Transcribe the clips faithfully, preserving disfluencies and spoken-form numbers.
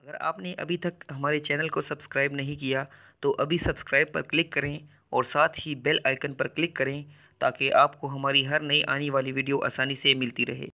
اگر آپ نے ابھی تک ہمارے چینل کو سبسکرائب نہیں کیا تو ابھی سبسکرائب پر کلک کریں اور ساتھ ہی بیل آئیکن پر کلک کریں تاکہ آپ کو ہماری ہر نئی آنے والی ویڈیو آسانی سے ملتی رہے۔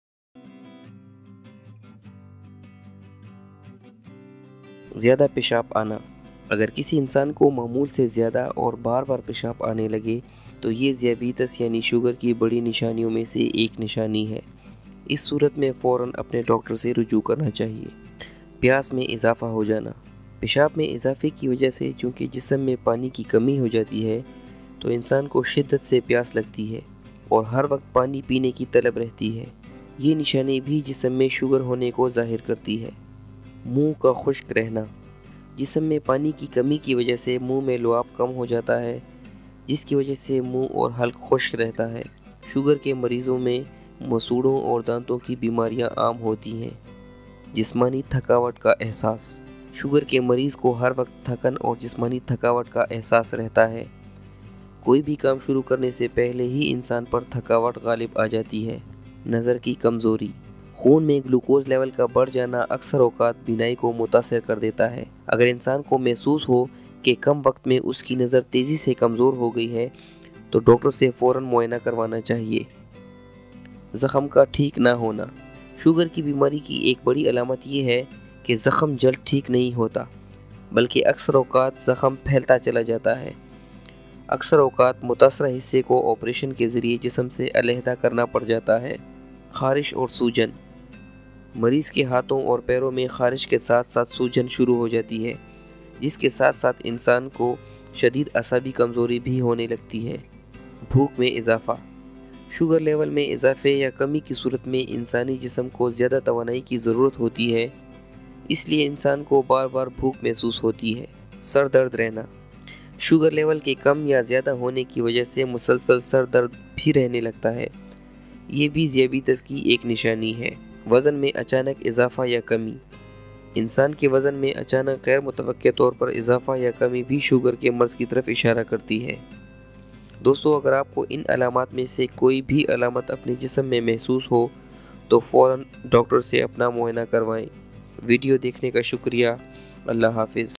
زیادہ پیشاب آنا۔ اگر کسی انسان کو معمول سے زیادہ اور بار بار پیشاب آنے لگے تو یہ ذیابیطس یعنی شوگر کی بڑی نشانیوں میں سے ایک نشانی ہے۔ اس صورت میں فوراً اپنے ڈاکٹر سے رجوع کرنا چاہیے۔ پیاس میں اضافہ ہو جانا۔ پیشاب میں اضافے کی وجہ سے چونکہ جسم میں پانی کی کمی ہو جاتی ہے تو انسان کو شدت سے پیاس لگتی ہے اور ہر وقت پانی پینے کی طلب رہتی ہے۔ یہ نشانی بھی جسم میں شوگر ہونے کو ظاہر کرتی ہے۔ منہ کا خشک رہنا۔ جسم میں پانی کی کمی کی وجہ سے منہ میں لعاب کم ہو جاتا ہے جس کی وجہ سے منہ اور حلق خشک رہتا ہے۔ شوگر کے مریضوں میں مسوڑھوں اور دانتوں کی بیماریاں عام ہوتی ہیں۔ جسمانی تھکاوٹ کا احساس۔ شوگر کے مریض کو ہر وقت تھکن اور جسمانی تھکاوٹ کا احساس رہتا ہے۔ کوئی بھی کام شروع کرنے سے پہلے ہی انسان پر تھکاوٹ غالب آ جاتی ہے۔ نظر کی کمزوری۔ خون میں گلوکوز لیول کا بڑھ جانا اکثر اوقات بینائی کو متاثر کر دیتا ہے۔ اگر انسان کو محسوس ہو کہ کم وقت میں اس کی نظر تیزی سے کمزور ہو گئی ہے تو ڈاکٹر سے فوراً معائنہ کروانا چاہیے۔ زخم کا ٹھیک نہ ہونا۔ شوگر کی بیماری کی ایک بڑی علامت یہ ہے کہ زخم جلد ٹھیک نہیں ہوتا بلکہ اکثر اوقات زخم پھیلتا چلا جاتا ہے۔ اکثر اوقات متاثرہ حصے کو آپریشن کے ذریعے جسم سے علیحدہ کرنا پڑ جاتا ہے۔ خارش اور سوجن۔ مریض کے ہاتھوں اور پیروں میں خارش کے ساتھ ساتھ سوجن شروع ہو جاتی ہے جس کے ساتھ ساتھ انسان کو شدید اعصابی کمزوری بھی ہونے لگتی ہے۔ بھوک میں اضافہ۔ شوگر لیول میں اضافے یا کمی کی صورت میں انسانی جسم کو زیادہ توانائی کی ضرورت ہوتی ہے، اس لیے انسان کو بار بار بھوک محسوس ہوتی ہے۔ سر درد رہنا۔ شوگر لیول کے کم یا زیادہ ہونے کی وجہ سے مسلسل سر درد بھی رہنے لگتا ہے۔ یہ بھی ذیابیطس کی ایک نشانی ہے۔ وزن میں اچانک اضافہ یا کمی۔ انسان کے وزن میں اچانک غیر متوقع طور پر اضافہ یا کمی بھی شوگر کے مرض کی طرف اشارہ کرتی ہے۔ دوستو، اگر آپ کو ان علامات میں سے کوئی بھی علامت اپنے جسم میں محسوس ہو تو فوراً ڈاکٹر سے اپنا معائنہ کروائیں۔ ویڈیو دیکھنے کا شکریہ۔ اللہ حافظ۔